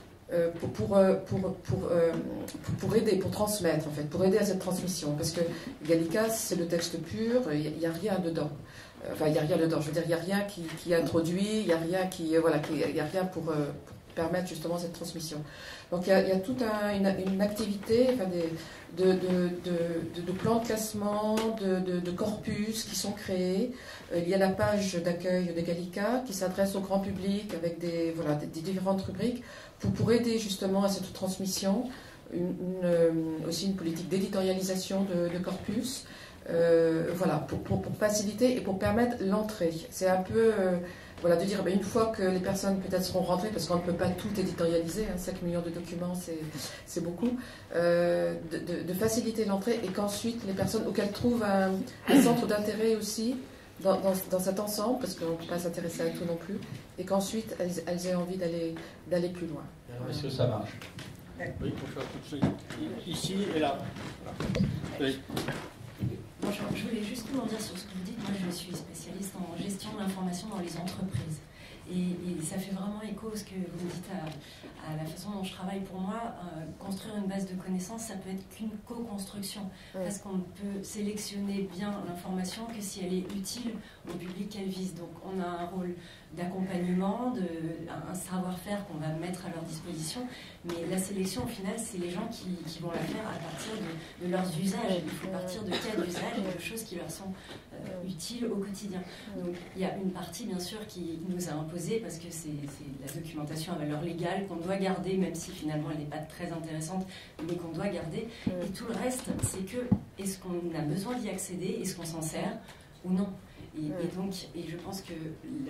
pour aider, pour transmettre, en fait, pour aider à cette transmission. Parce que Gallica, c'est le texte pur, il n'y a rien dedans. Enfin, il n'y a rien dedans, je veux dire, il n'y a rien qui introduit, il n'y a rien il y a rien pour permettre justement cette transmission. Donc il y a toute une activité, enfin, de plans de classement, de corpus qui sont créés. Il y a la page d'accueil de Gallica qui s'adresse au grand public avec des différentes rubriques pour aider justement à cette transmission, aussi une politique d'éditorialisation de corpus, voilà, pour faciliter et pour permettre l'entrée. C'est un peu... voilà, de dire, une fois que les personnes peut-être seront rentrées, parce qu'on ne peut pas tout éditorialiser, 5 millions de documents, c'est beaucoup, de faciliter l'entrée et qu'ensuite les personnes, ou qu'elles trouvent un centre d'intérêt aussi dans cet ensemble, parce qu'on ne peut pas s'intéresser à tout non plus, et qu'ensuite elles aient envie d'aller plus loin. Alors, est-ce que ça marche? Oui, pour faire tout de suite. Ici et là. Oui. Moi, je voulais justement dire sur ce que vous dites. Moi, je suis spécialiste en gestion de l'information dans les entreprises. Et ça fait vraiment écho à ce que vous dites à la façon dont je travaille. Pour moi, construire une base de connaissances, ça peut être qu'une co-construction. Parce qu'on ne peut sélectionner bien l'information que si elle est utile au public qu'elle vise. Donc, on a un rôle d'accompagnement, un savoir-faire qu'on va mettre à leur disposition. Mais la sélection, au final, c'est les gens qui vont la faire à partir de leurs usages. Il faut partir de cas d'usage et de choses qui leur sont utiles au quotidien. Donc, il y a une partie, bien sûr, qui nous a imposé, parce que c'est la documentation à valeur légale qu'on doit garder, même si finalement elle n'est pas très intéressante, mais qu'on doit garder. Et tout le reste, c'est que, est-ce qu'on a besoin d'y accéder, est-ce qu'on s'en sert ou non? Et je pense que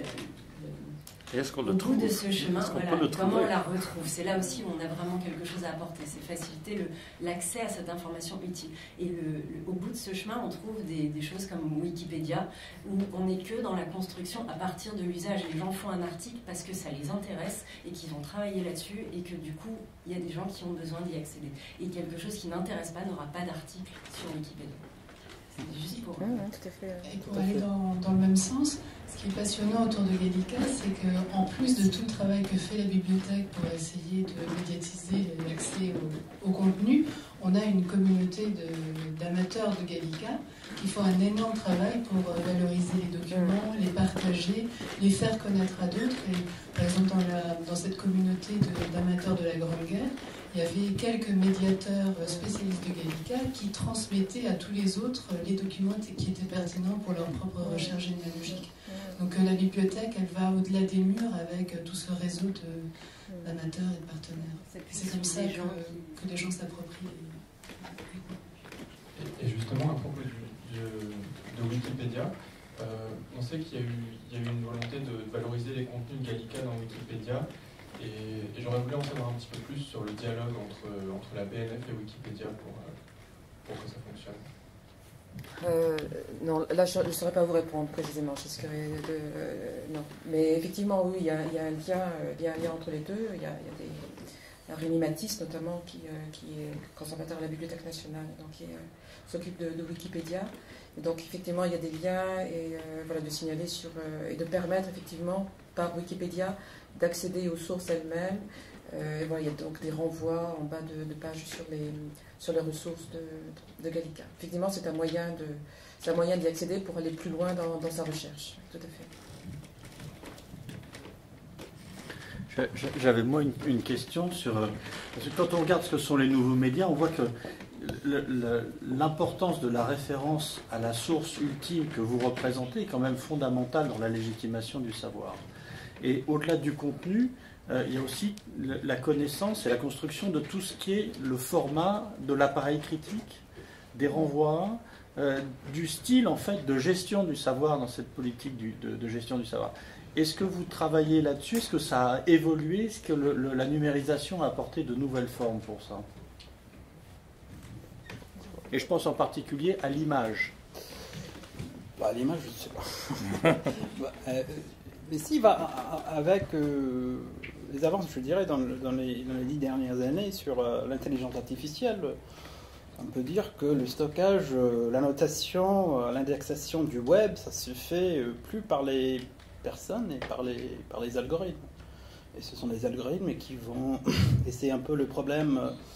au bout de ce chemin, comment on la retrouve? C'est là aussi où on a vraiment quelque chose à apporter, c'est faciliter l'accès à cette information utile. Et au bout de ce chemin, on trouve des choses comme Wikipédia, où on n'est que dans la construction à partir de l'usage. Les gens font un article parce que ça les intéresse et qu'ils ont travaillé là-dessus, et que du coup, il y a des gens qui ont besoin d'y accéder. Et quelque chose qui n'intéresse pas n'aura pas d'article sur Wikipédia. C'est juste pour... tout à fait. Et pour aller dans le même sens, ce qui est passionnant autour de Gallica, c'est qu'en plus de tout le travail que fait la bibliothèque pour essayer de médiatiser l'accès au contenu, on a une communauté d'amateurs de Gallica qui font un énorme travail pour valoriser les documents, les partager, les faire connaître à d'autres. Et, par exemple, dans cette communauté d'amateurs de la Grande Guerre, il y avait quelques médiateurs spécialistes de Gallica qui transmettaient à tous les autres les documents qui étaient pertinents pour leur propre recherche généalogique. Donc la bibliothèque, elle va au-delà des murs avec tout ce réseau d'amateurs et de partenaires. C'est comme ça que les gens s'approprient. Et justement, à propos de Wikipédia, on sait qu'il y a eu une volonté de valoriser les contenus de Gallica dans Wikipédia. Et j'aurais voulu en savoir un petit peu plus sur le dialogue entre la BNF et Wikipédia pour que ça fonctionne. Non, là je ne saurais pas vous répondre précisément. Non. Mais effectivement, oui, il y a un lien entre les deux. Il y a Rémi Matisse notamment qui est conservateur à la Bibliothèque nationale, donc qui s'occupe de Wikipédia. Et donc effectivement, il y a des liens et de signaler et de permettre effectivement par Wikipédia d'accéder aux sources elles-mêmes. Il y a donc des renvois en bas de pages sur les ressources de Gallica. Effectivement, c'est un moyen d'y accéder pour aller plus loin dans sa recherche. Tout à fait. J'avais moi une question sur... Parce que quand on regarde ce que sont les nouveaux médias, on voit que l'importance de la référence à la source ultime que vous représentez est quand même fondamentale dans la légitimation du savoir. Et au-delà du contenu, il y a aussi la connaissance et la construction de tout ce qui est le format de l'appareil critique, des renvois, du style en fait de gestion du savoir dans cette politique de gestion du savoir. Est-ce que vous travaillez là-dessus? Est-ce que ça a évolué? Est-ce que la numérisation a apporté de nouvelles formes pour ça? Et je pense en particulier à l'image. L'image, je ne sais pas. Mais si, avec les avances, je dirais, dans les 10 dernières années sur l'intelligence artificielle, on peut dire que le stockage, l'annotation, l'indexation du web, ça se fait plus par les personnes et par les algorithmes. Et ce sont les algorithmes qui vont... Et c'est un peu le problème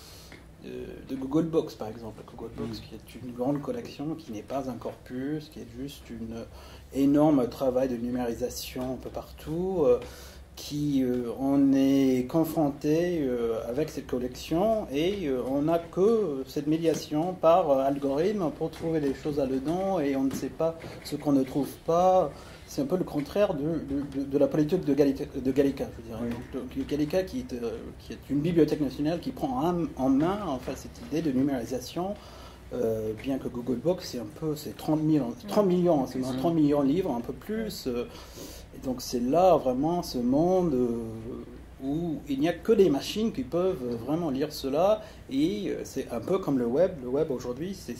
de Google Books, par exemple. Google Books, qui est une grande collection, qui n'est pas un corpus, qui est juste un énorme travail de numérisation un peu partout, on est confronté avec cette collection et on n'a que cette médiation par algorithme pour trouver des choses là-dedans et on ne sait pas ce qu'on ne trouve pas. C'est un peu le contraire de la politique de Gallica, je veux dire. Donc, Gallica qui est une bibliothèque nationale qui prend en main cette idée de numérisation, bien que Google Books c'est 30 millions, c'est 30 millions de livres, un peu plus. Et donc c'est là vraiment ce monde où il n'y a que des machines qui peuvent vraiment lire cela. Et c'est un peu comme le web. Le web aujourd'hui, c'est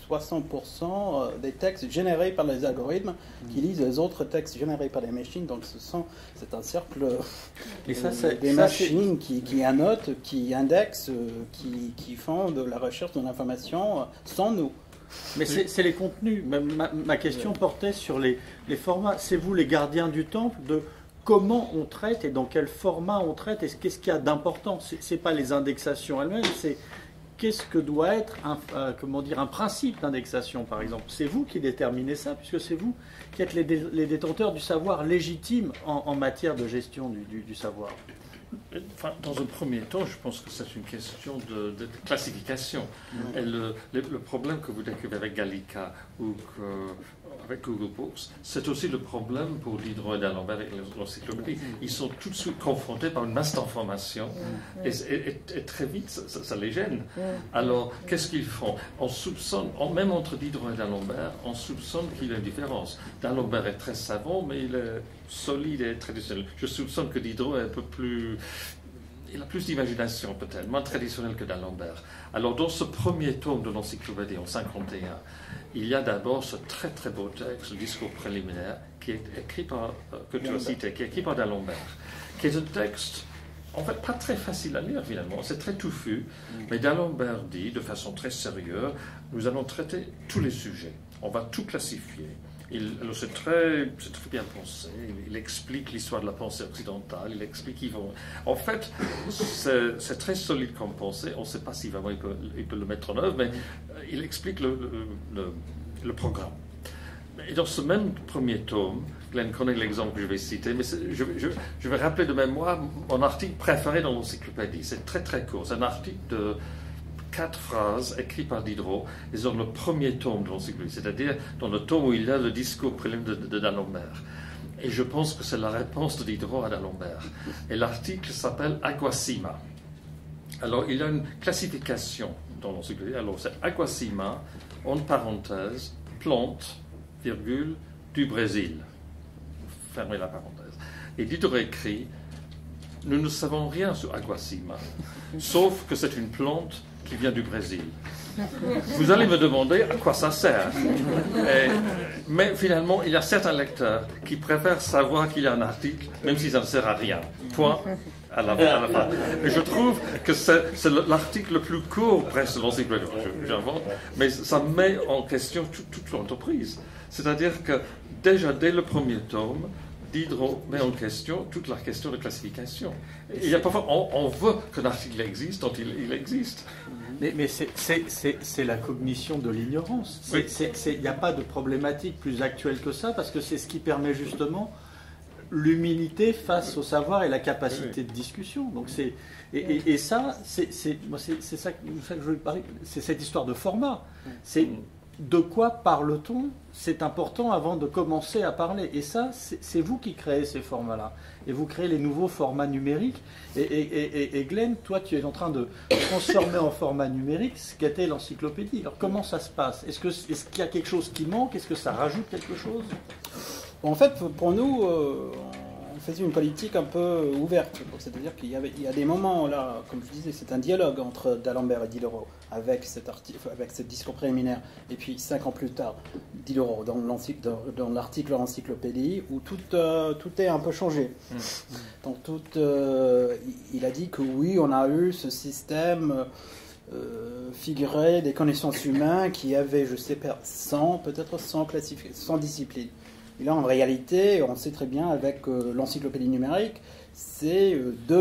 60% des textes générés par les algorithmes qui lisent les autres textes générés par les machines. Donc c'est un cercle des machines qui annotent, qui indexent, qui font de la recherche de l'information sans nous. Mais c'est les contenus. Ma question portait sur les formats. C'est vous les gardiens du temple de comment on traite et dans quel format on traite et qu'est-ce qu'il y a d'important. C'est pas les indexations elles-mêmes, c'est qu'est-ce que doit être un principe d'indexation, par exemple. C'est vous qui déterminez ça, puisque c'est vous qui êtes les détenteurs du savoir légitime en matière de gestion du savoir. Enfin, dans un premier temps, je pense que c'est une question de classification. Et le problème que vous décrivez avec Gallica ou avec Google Books. C'est aussi le problème pour Diderot et d'Alembert avec l'encyclopédie. Ils sont tout de suite confrontés par une masse d'informations et très vite, ça les gêne. Alors, qu'est-ce qu'ils font? On soupçonne, même entre Diderot et d'Alembert, on soupçonne qu'il y a une différence. D'Alembert est très savant, mais il est solide et traditionnel. Je soupçonne que Diderot est un peu plus... Il a plus d'imagination, peut-être, moins traditionnel que d'Alembert. Alors, dans ce premier tome de l'encyclopédie, en 1951, il y a d'abord ce très très beau texte, le discours préliminaire, qui est écrit par, que tu as cité, qui est écrit par d'Alembert, qui est un texte, en fait, pas très facile à lire, finalement. C'est très touffu, mais d'Alembert dit, de façon très sérieuse, nous allons traiter tous les sujets. On va tout classifier. C'est très bien pensé. Il explique l'histoire de la pensée occidentale. Il explique qu'ils vont. En fait, c'est très solide comme pensée. On ne sait pas si vraiment il peut le mettre en œuvre, mais il explique le programme. Et dans ce même premier tome, Glenn connaît l'exemple que je vais citer, mais je vais rappeler de mémoire mon article préféré dans l'encyclopédie. C'est très très court. C'est un article de 4 phrases écrites par Diderot, et dans le premier tome de l'encyclopédie, c'est-à-dire dans le tome où il y a le discours préliminaire d'Alembert. Et je pense que c'est la réponse de Diderot à d'Alembert. Et l'article s'appelle Aquasima. Alors, il y a une classification dans l'encyclopédie. Alors, c'est Aquasima, en parenthèse, plante, virgule, du Brésil. Fermez la parenthèse. Et Diderot écrit: nous ne savons rien sur Aquasima, sauf que c'est une plante qui vient du Brésil. Vous allez me demander à quoi ça sert. Mais finalement, il y a certains lecteurs qui préfèrent savoir qu'il y a un article, même si ça ne sert à rien. Point. À la fin. Et je trouve que c'est l'article le plus court presque de l'encyclopédie. J'invente, mais ça met en question toute l'entreprise. C'est-à-dire que déjà dès le premier tome, Diderot met en question toute la question de classification. Et il y a parfois, on veut qu'un article existe tant il existe. Mais c'est la cognition de l'ignorance. Il n'y a pas de problématique plus actuelle que ça, parce que c'est ce qui permet justement l'humilité face au savoir et la capacité de discussion. Donc et ça, c'est ça que je veux parler. C'est cette histoire de format. C'est de quoi parle-t-on? C'est important avant de commencer à parler. Et ça, c'est vous qui créez ces formats-là. Et vous créez les nouveaux formats numériques. Et Glenn, toi, tu es en train de transformer en format numérique ce qu'était l'encyclopédie. Alors, comment ça se passe? Est-ce qu'il y a quelque chose qui manque? Est-ce que ça rajoute quelque chose? En fait, pour nous, on faisait une politique un peu ouverte. C'est-à-dire qu'il y a des moments, là, comme je disais, c'est un dialogue entre d'Alembert et Diderot avec ce discours préliminaire. Et puis, 5 ans plus tard, Diderot, dans l'article Encyclopédie, où tout est un peu changé. Donc, il a dit que oui, on a eu ce système figuré des connaissances humaines qui avait, je sais pas, 100 disciplines. Et là, en réalité, on sait très bien, avec l'encyclopédie numérique, c'est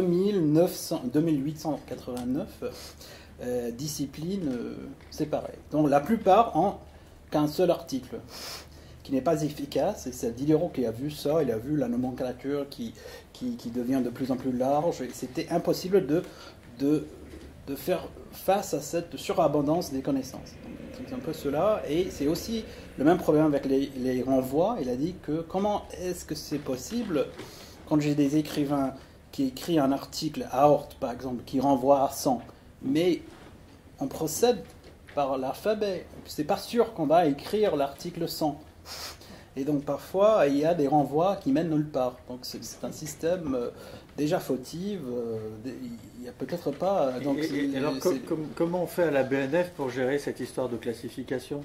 2889 disciplines séparées. Donc la plupart en qu'un seul article, qui n'est pas efficace. Et c'est Diderot qui a vu ça, il a vu la nomenclature qui devient de plus en plus large. Et c'était impossible de faire face à cette surabondance des connaissances. C'est un peu cela, et c'est aussi le même problème avec les renvois. Il a dit que comment est-ce que c'est possible, quand j'ai des écrivains qui écrivent un article à Horth, par exemple, qui renvoie à 100, mais on procède par l'alphabet. C'est pas sûr qu'on va écrire l'article 100. Et donc parfois, il y a des renvois qui mènent nulle part. Donc c'est un système déjà fautif. Il n'y a peut-être pas... Donc alors comment on fait à la BNF pour gérer cette histoire de classification?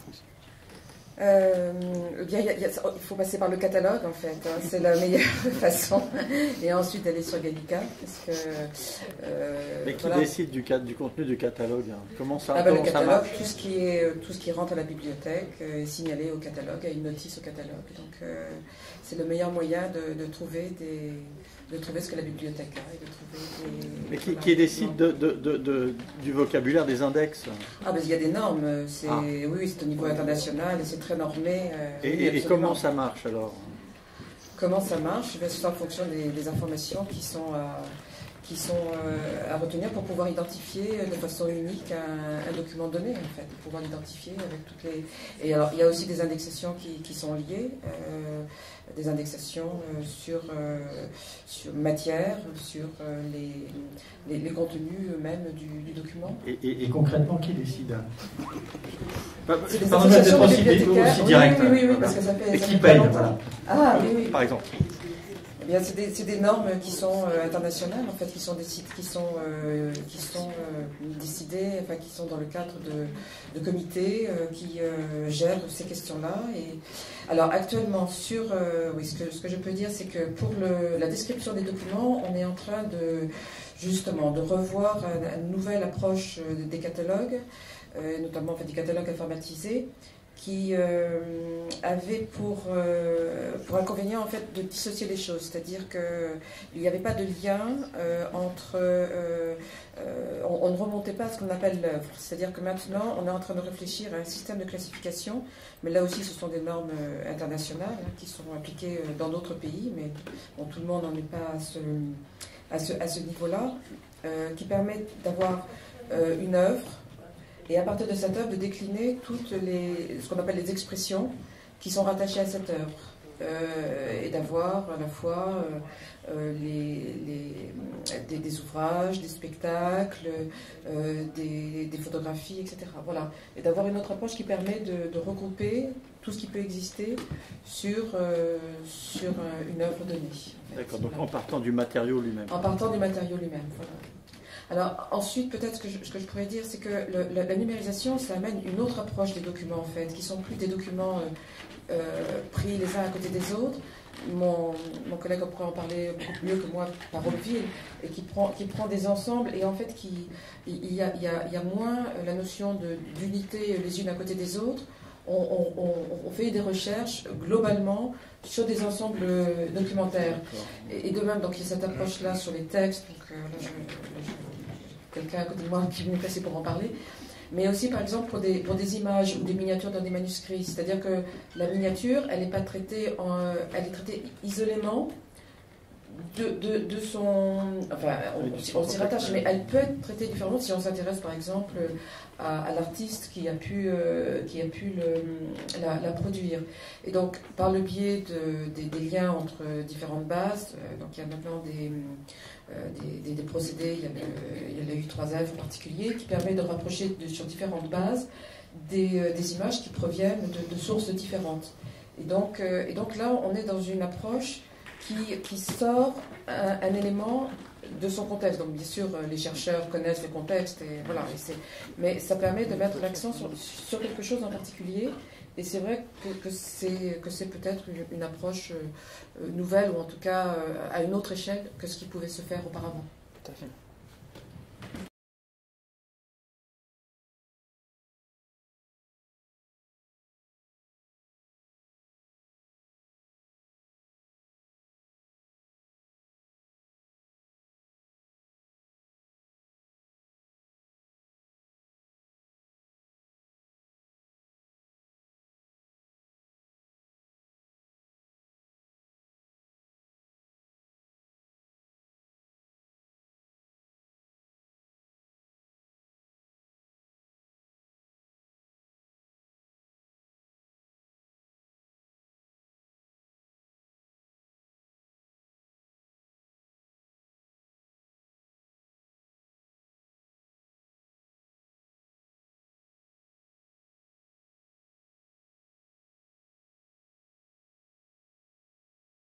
Il faut passer par le catalogue, en fait. Hein. C'est la meilleure façon. Et ensuite aller sur Gallica. Parce que, mais qui décide du contenu du catalogue, hein? Comment ça, le catalogue, ça marche? tout ce qui rentre à la bibliothèque est signalé au catalogue, à une notice au catalogue. Donc c'est le meilleur moyen de trouver ce que la bibliothèque a. Et de trouver mais qui décide du vocabulaire des index? Ah, ben il y a des normes. Oui, c'est au niveau international et c'est très normé. Et comment ça marche alors? Comment ça marche? C'est en fonction des informations qui sont qui sont à retenir pour pouvoir identifier de façon unique un document donné, en fait, pour pouvoir l'identifier avec toutes les... Et alors, il y a aussi des indexations qui sont liées, des indexations sur matière, sur les contenus eux-mêmes du document. Et concrètement, qui décide? C'est des Pardon, d'être associations de aussi bibliothécaires. direct. Oui, parce que ça fait... Et ça qui fait paye, longtemps. voilà. Ah, oui. Par exemple. Eh bien, c'est des normes qui sont internationales, en fait, qui sont décidées, enfin, qui sont dans le cadre de comités qui gèrent ces questions-là. Et alors, actuellement, ce que je peux dire, c'est que pour la description des documents, on est en train justement de revoir une nouvelle approche des catalogues, notamment en fait, des catalogues informatisés, qui avait pour inconvénient en fait de dissocier les choses, c'est-à-dire qu'il n'y avait pas de lien entre... on ne remontait pas à ce qu'on appelle l'œuvre, c'est-à-dire que maintenant on est en train de réfléchir à un système de classification, mais là aussi ce sont des normes internationales qui sont appliquées dans d'autres pays, mais bon, tout le monde n'en est pas à ce niveau-là, qui permet d'avoir une œuvre, et à partir de cette œuvre, de décliner ce qu'on appelle les expressions qui sont rattachées à cette œuvre. Et d'avoir à la fois des ouvrages, des spectacles, des photographies, etc. Voilà. Et d'avoir une autre approche qui permet de regrouper tout ce qui peut exister sur une œuvre donnée. En fait. D'accord, donc en partant du matériau lui-même. En partant du matériau lui-même, voilà. Alors ensuite, peut-être ce que je pourrais dire, c'est que la numérisation, ça amène une autre approche des documents, en fait, qui sont plus des documents pris les uns à côté des autres. Mon collègue pourrait en parler beaucoup mieux que moi par Oldville, et qui prend des ensembles, et en fait, il y a moins la notion d'unité les unes à côté des autres. On fait des recherches globalement sur des ensembles documentaires. Et de même, donc, il y a cette approche-là sur les textes. Donc, quelqu'un à côté de moi qui est mieux placé pour en parler. Mais aussi, par exemple, pour des images ou des miniatures dans des manuscrits. C'est-à-dire que la miniature, elle n'est pas traitée, elle est traitée isolément de son... Enfin, on s'y rattache, mais elle peut être traitée différemment si on s'intéresse, par exemple, à l'artiste qui a pu la produire. Et donc, par le biais des liens entre différentes bases, donc il y a maintenant des procédés, il y a le U3F en particulier, qui permet de rapprocher sur différentes bases des images qui proviennent de sources différentes. Et donc là, on est dans une approche qui sort un élément de son contexte. Donc bien sûr, les chercheurs connaissent le contexte, et voilà, mais ça permet de mettre l'accent sur quelque chose en particulier. Et c'est vrai que c'est peut-être une approche nouvelle, ou en tout cas à une autre échelle que ce qui pouvait se faire auparavant. Tout à fait.